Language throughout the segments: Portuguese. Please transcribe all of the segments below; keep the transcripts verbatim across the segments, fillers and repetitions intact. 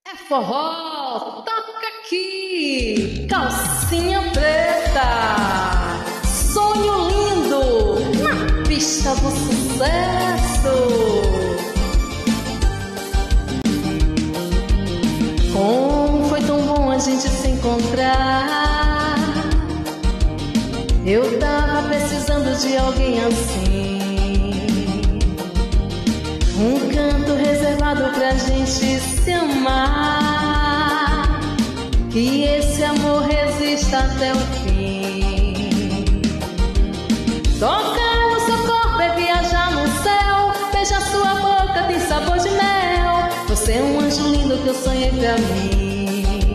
É forró, toca aqui, calcinha preta, sonho lindo, na pista do sucesso. Como foi tão bom a gente se encontrar, eu tava precisando de alguém assim, um canto reservado pra gente se amar, que esse amor resista até o fim. Tocar no seu corpo é viajar no céu, beijar sua boca tem sabor de mel. Você é um anjo lindo que eu sonhei pra mim.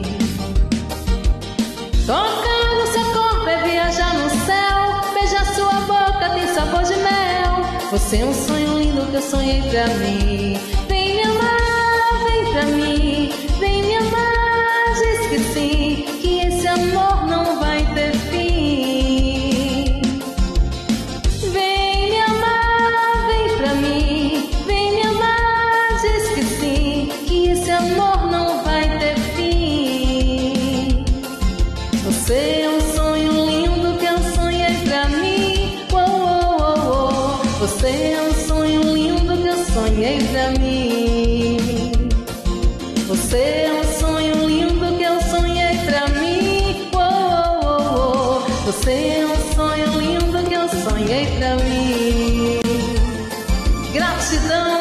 Tocar no seu corpo é viajar no céu, beijar sua boca tem sabor de mel. Você é um sonho lindo que eu sonhei pra mim. Vem me amar, vem pra mim, vem me amar, diz que sim, que esse amor não vai ter fim. Vem me amar, vem pra mim, vem me amar, diz que sim, que esse amor não vai ter fim. Você é um sonho lindo que eu sonhei pra mim. Oh, oh, oh, oh. Você é um sonho lindo que eu sonhei pra mim. Você é um sonho lindo que eu sonhei pra mim. Oh, oh, oh, oh. Você é um sonho lindo que eu sonhei pra mim. Gratidão.